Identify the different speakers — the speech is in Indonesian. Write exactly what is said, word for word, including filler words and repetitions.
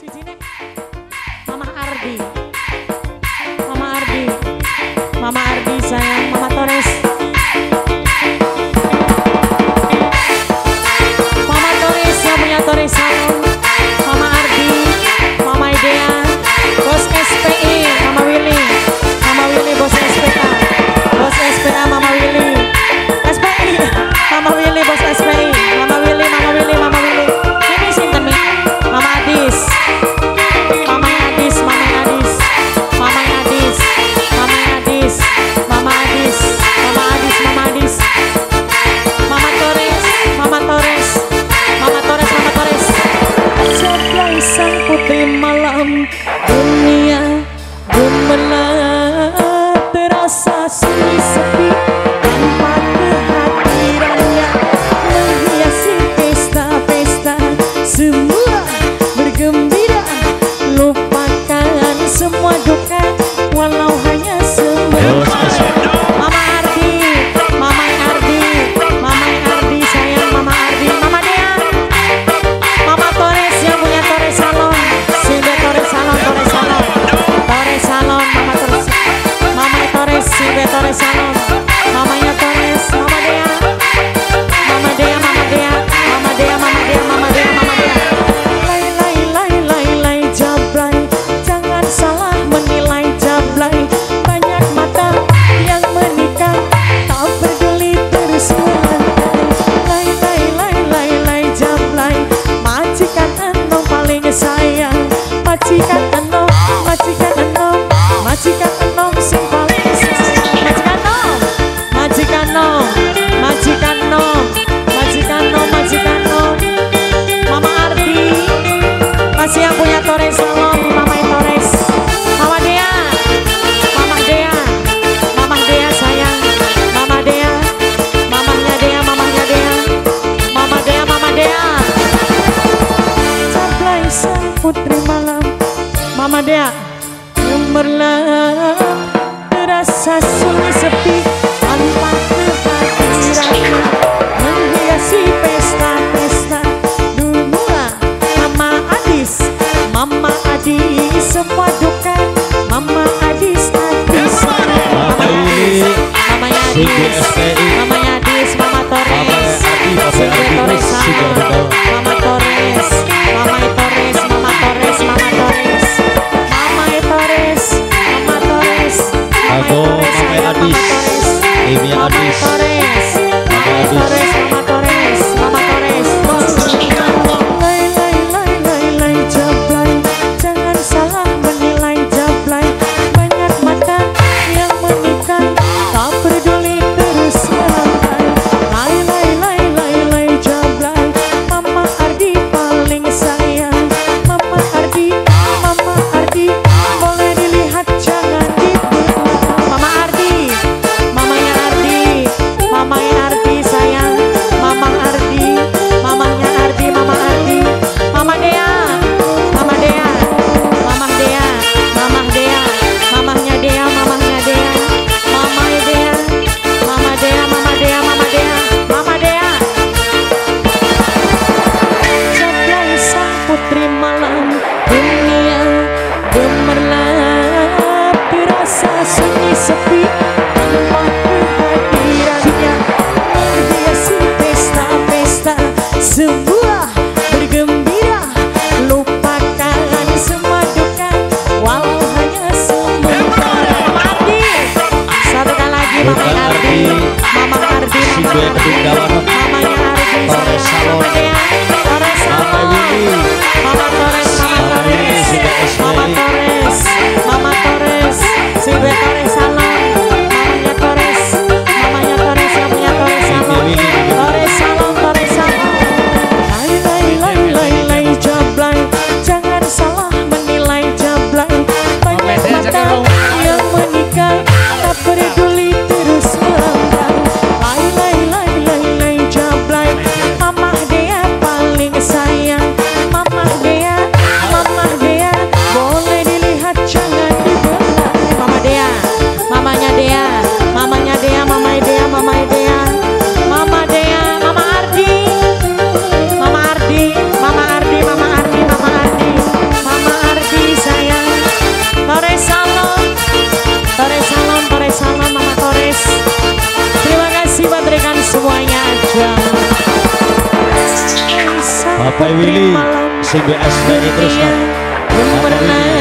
Speaker 1: Cijine. Mama Ardi. Mama Ardi. Mama Ardi sayang, Mama Torres. Mama Torres yang punya Torres Salon. Mama Ardi, Mama Idea, Bos S P I, Mama Willy. Mama Willy Bos S P A. Bos S P A Mama Willy. S P I, Mama Willy Bos S P I. Mama Willy, Mama Willy, Mama Willy. Ini sinten Mi? Mama Adis. Mama Adis, Mama Adis. Mama Adis. Mama Adis. Mama Adis. Mama Adis, Mama Adis. Mama Torres, Mama Torres. Mama Torres, Mama Torres. Jablay sang putri malam, dunia gemerlap, terasa sunyi sepi tanpa kehadirannya, menghiasi pesta-pesta, semua bergembira, lupakan semua duka walau hanya sebentar. Mama Ardi, Mama Ardi, Mama Ardi sayang, Mama Ardi, Mama Dea, Mama Torres yang punya Torres Salon, Simbe Torres Salon, Torres Salon, Torres Salon, Mama Torres, Mama Torres, Simbe Torres Salon, mamanya Torres, Mama Dea, Mama Dea, Mama Dea, Mama Dea, Mama Dea, Mama Dea, Mama Dea. Lai lai lai lai lai Jablay, jangan salah menilai Jablay. Banyak mata yang menikah, tak peduli terus melantai. Lai lai lai lai lai Jablay, majikan Enong paling sayang. Majikan Enong, majikan Enong, majikan Enong sing paling sayang. Majikan Enong, majikan Enong, majikan Enong, majikan Enong, majikan Enong. Mama Ardi, masih yang punya Torres Salon, Mama Torres. Mama Dea, Mama Dea, Mama Dea sayang, Mama Dea, mamanya Dea, mamanya Dea, Mama Dea, Mama Dea. Jablay sang putri malam, Mama Dea, gemerlap, terasa sunyi sepi tanpa kehadirannya, menghiasi pesta-pesta, dunia. Mama Adis, Mama Adis, semua duka, Mama Adis, Adis. Mama Adis, Mama Adis, Mama Adis, Mama Torres, Simbe Torres Salon, Mama Torres, Mama Torres, Mama Torres, Mama Torres, Mama Torres, Mama Torres, Mama Torres,
Speaker 2: Mama Adis, Emi
Speaker 1: Mama
Speaker 2: Adis,
Speaker 1: Torres, Mama Torres, Mama Torres, Mama Torres. Lai lai lai lai lai Jablay, jangan salah menilai Jablay. Banyak mata yang menikah, tak peduli terus
Speaker 2: Bapak Willy,
Speaker 1: malam
Speaker 2: C B S Bani Krishna,
Speaker 1: mempernaik